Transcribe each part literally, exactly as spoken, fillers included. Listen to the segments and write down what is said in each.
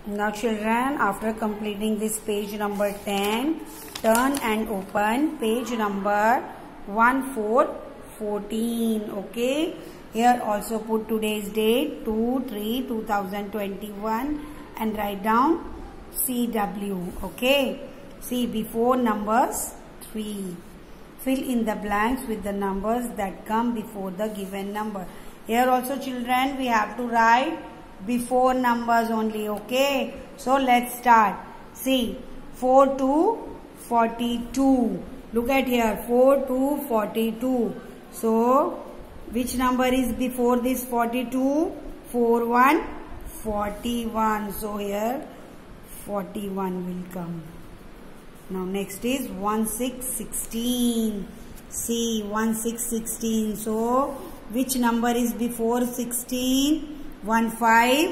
Now children, after completing this page number ten, turn and open page number one four fourteen. Okay. Here also put today's date two three two thousand twenty-one and write down C W. Okay. See before numbers three. Fill in the blanks with the numbers that come before the given number. Here also children, we have to write before numbers only. Okay. So let's start. See four to forty-two. Look at here, four to forty-two. So which number is before this forty-two? four one forty-one. So here forty-one will come. Now next is one six sixteen. See one six sixteen. So which number is before sixteen? one five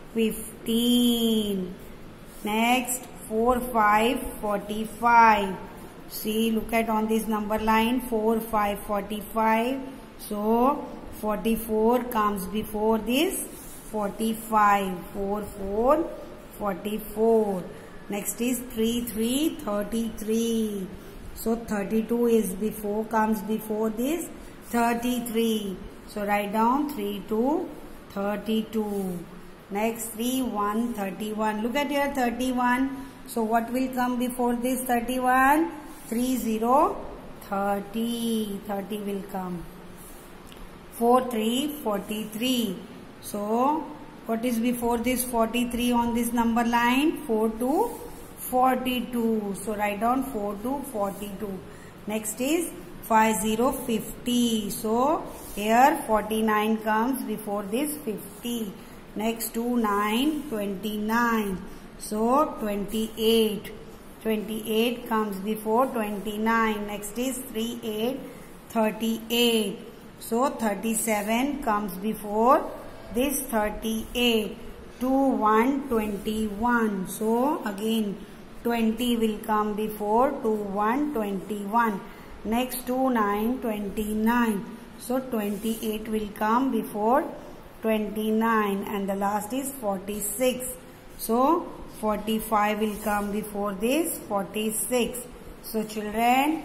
fifteen. Next four five forty-five. See, look at on this number line, four five forty-five. So forty-four comes before this forty-five. four four forty-four. Next is three three thirty-three. So thirty-two is before, comes before this thirty-three. So write down three two thirty-two. Next three one thirty-one. Look at here thirty-one. So what will come before this thirty-one? three zero thirty. thirty will come. four three forty-three. So what is before this forty-three on this number line? four two forty-two. So write down four two forty-two. Next is five zero fifty. So here forty-nine comes before this fifty. Next two nine twenty-nine. So twenty-eight. twenty-eight comes before twenty-nine. Next is three eight thirty-eight. So thirty-seven comes before this thirty-eight. two one twenty-one. So again twenty will come before two one twenty-one. Next two nine twenty-nine. So twenty-eight will come before twenty-nine, and the last is forty-six. So forty-five will come before this forty-six. So children,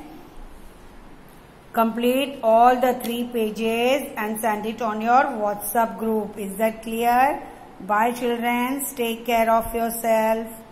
complete all the three pages and send it on your WhatsApp group. Is that clear? Bye children. Take care of yourself.